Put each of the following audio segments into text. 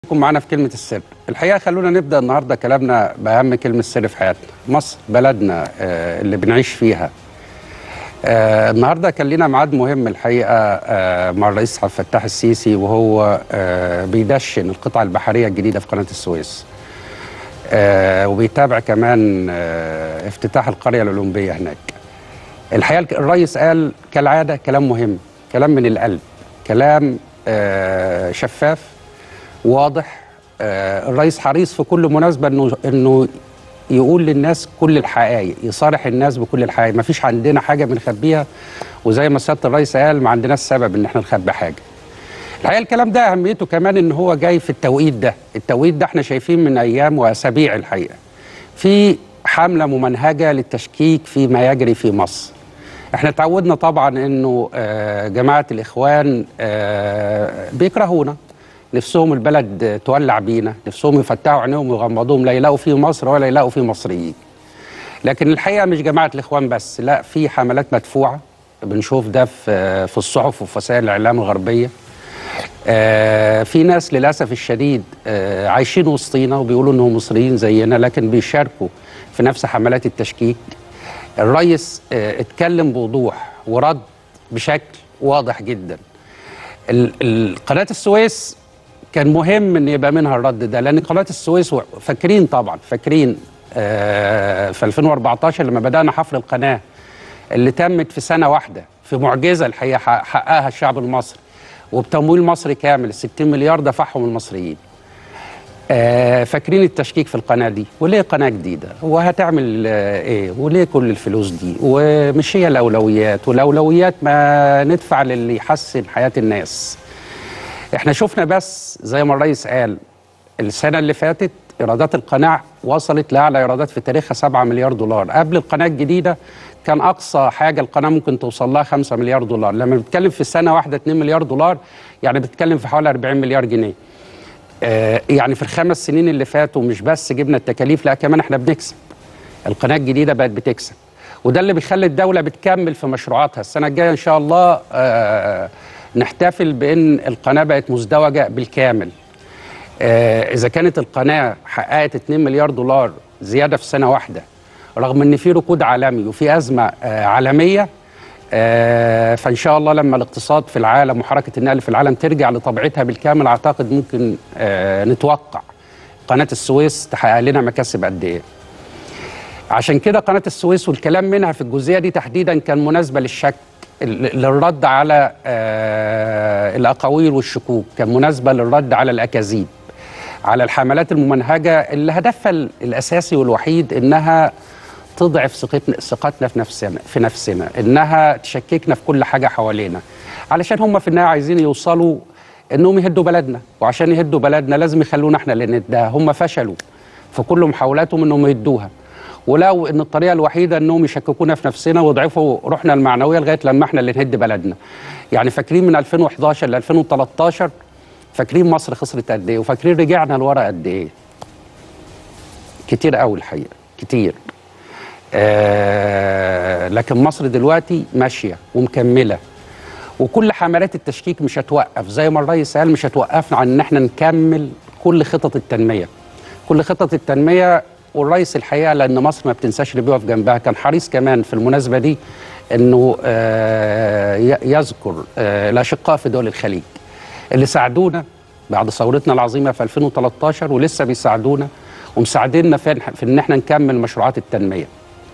معانا في كلمة السر. الحقيقة خلونا نبدأ النهاردة كلامنا بأهم كلمة سر في حياتنا، مصر بلدنا اللي بنعيش فيها. النهاردة كان لنا ميعاد مهم الحقيقة مع الرئيس عبد الفتاح السيسي، وهو بيدشن القطعة البحرية الجديدة في قناة السويس، وبيتابع كمان افتتاح القرية الأولمبية هناك. الحقيقة الرئيس قال كالعادة كلام مهم، كلام من القلب، كلام شفاف واضح. الرئيس حريص في كل مناسبة انه يقول للناس كل الحقائق، يصارح الناس بكل الحقائق، ما فيش عندنا حاجة بنخبيها، وزي ما سيادة الرئيس قال ما عندناش سبب ان احنا نخبي حاجة. الحقيقة الكلام ده اهميته كمان ان هو جاي في التوقيت ده احنا شايفين من ايام واسابيع الحقيقة في حملة ممنهجة للتشكيك فيما يجري في مصر. احنا تعودنا طبعا انه جماعة الاخوان بيكرهونا، نفسهم البلد تولع بينا، نفسهم يفتحوا عينيهم ويغمضوهم، لا يلاقوا فيه مصر ولا يلاقوا فيه مصريين. لكن الحقيقه مش جماعه الاخوان بس، لا، في حملات مدفوعه بنشوف ده في الصحف وفي وسائل الاعلام الغربيه. في ناس للاسف الشديد عايشين وسطينا وبيقولوا انهم مصريين زينا، لكن بيشاركوا في نفس حملات التشكيك. الرئيس اتكلم بوضوح ورد بشكل واضح جدا. قناه السويس كان مهم ان يبقى منها الرد ده، لان قناه السويس فاكرين طبعا، فاكرين في 2014 لما بدانا حفر القناه اللي تمت في سنه واحده، في معجزه الحقيقه حققها الشعب المصري وبتمويل مصري كامل، 60 مليار دفعهم المصريين. فاكرين التشكيك في القناه دي، وليه قناه جديده وهتعمل ايه، وليه كل الفلوس دي، ومش هي الاولويات، والاولويات ما ندفع للي يحسن حياه الناس. احنا شفنا بس زي ما الرئيس قال السنة اللي فاتت إيرادات القناة وصلت لأعلى إيرادات في تاريخها 7 مليار دولار. قبل القناة الجديدة كان أقصى حاجة القناة ممكن توصل لها 5 مليار دولار. لما بتتكلم في سنة واحدة 2 مليار دولار يعني بتتكلم في حوالي 40 مليار جنيه. يعني في ال5 سنين اللي فاتوا مش بس جبنا التكاليف، لا كمان احنا بنكسب. القناة الجديدة بقت بتكسب، وده اللي بيخلي الدولة بتكمل في مشروعاتها. السنة الجاية إن شاء الله نحتفل بأن القناة بقت مزدوجة بالكامل. إذا كانت القناة حققت 2 مليار دولار زيادة في سنة واحدة، رغم أن في ركود عالمي وفي أزمة عالمية، فإن شاء الله لما الاقتصاد في العالم وحركة النقل في العالم ترجع لطبيعتها بالكامل، أعتقد ممكن نتوقع قناة السويس تحقق لنا مكاسب قد إيه. عشان كده قناة السويس والكلام منها في الجزئية دي تحديدا كان مناسبة للشك، للرد على الأقاويل والشكوك، كان مناسبة للرد على الأكاذيب، على الحملات الممنهجة اللي هدفها الأساسي والوحيد إنها تضعف ثقتنا في نفسنا، إنها تشككنا في كل حاجة حوالينا، علشان هم في النهاية عايزين يوصلوا إنهم يهدوا بلدنا، وعشان يهدوا بلدنا لازم يخلونا إحنا اللي ندها. هم فشلوا في كل محاولاتهم إنهم يدوها، ولو ان الطريقه الوحيده انهم يشككونا في نفسنا ويضعفوا روحنا المعنويه لغايه لما احنا اللي نهد بلدنا. يعني فاكرين من 2011 ل 2013، فاكرين مصر خسرت قد ايه، وفاكرين رجعنا لورا قد ايه. كتير قوي الحقيقه، كتير. لكن مصر دلوقتي ماشيه ومكمله، وكل حملات التشكيك مش هتوقف، زي ما الرئيس قال مش هتوقفنا عن ان احنا نكمل كل خطط التنميه، كل خطط التنميه. والرئيس الحقيقه لان مصر ما بتنساش اللي بيقف جنبها، كان حريص كمان في المناسبه دي انه يذكر الاشقاء في دول الخليج اللي ساعدونا بعد ثورتنا العظيمه في 2013 ولسه بيساعدونا ومساعديننا في ان احنا نكمل مشروعات التنميه.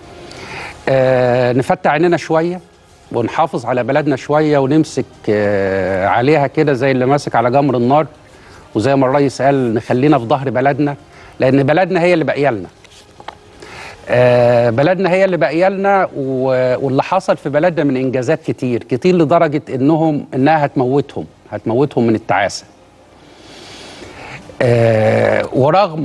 نفتح عيننا شويه ونحافظ على بلدنا شويه ونمسك عليها كده زي اللي ماسك على جمر النار، وزي ما الرئيس قال نخلينا في ظهر بلدنا، لأن بلدنا هي اللي باقيه لنا. بلدنا هي اللي باقيه لنا، واللي حصل في بلدنا من إنجازات كتير كتير لدرجة إنها هتموتهم من التعاسة. ورغم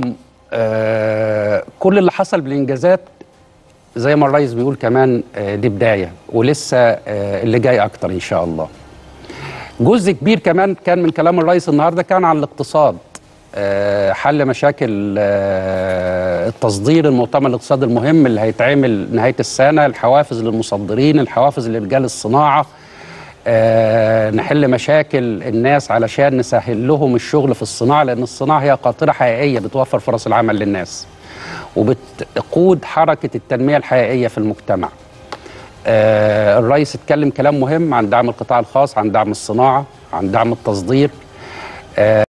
كل اللي حصل بالإنجازات، زي ما الرئيس بيقول كمان دي بداية، ولسه اللي جاي أكتر إن شاء الله. جزء كبير كمان كان من كلام الرئيس النهاردة كان عن الاقتصاد، حل مشاكل التصدير، المؤتمر الاقتصادي المهم اللي هيتعمل نهاية السنة، الحوافز للمصدرين، الحوافز لرجال الصناعة، نحل مشاكل الناس علشان نسهل لهم الشغل في الصناعة، لأن الصناعة هي قاطرة حقيقية بتوفر فرص العمل للناس وبتقود حركة التنمية الحقيقية في المجتمع. الرئيس اتكلم كلام مهم عن دعم القطاع الخاص، عن دعم الصناعة، عن دعم التصدير.